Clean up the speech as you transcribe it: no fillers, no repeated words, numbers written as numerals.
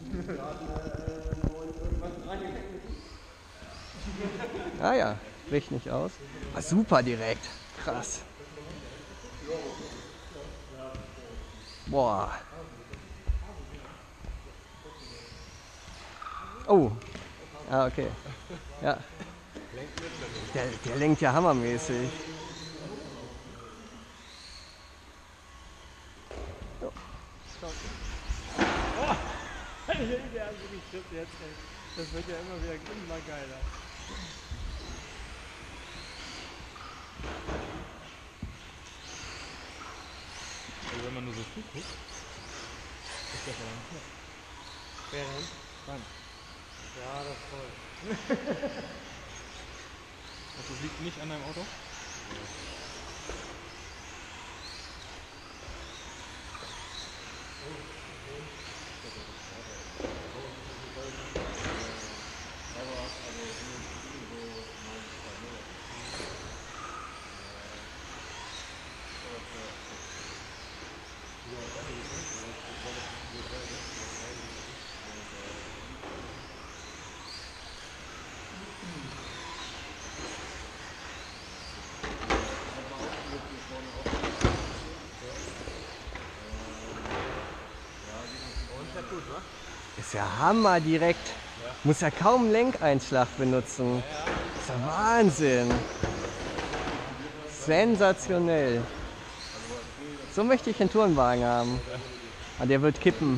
Ah ja, bricht nicht aus. Ah, super direkt. Krass. Boah. Oh. Ah, okay. Ja. Der lenkt ja hammermäßig. Das wird ja immer wieder immer geiler. Also wenn man nur so zuguckt, ist der verdammt knapp. Wer denn? Mann. Ja, das ist voll. Also das liegt nicht an deinem Auto? Ist ja Hammer direkt. Muss ja kaum Lenkeinschlag benutzen. Ist ja Wahnsinn. Sensationell. So möchte ich einen Tourenwagen haben. Ah, der wird kippen.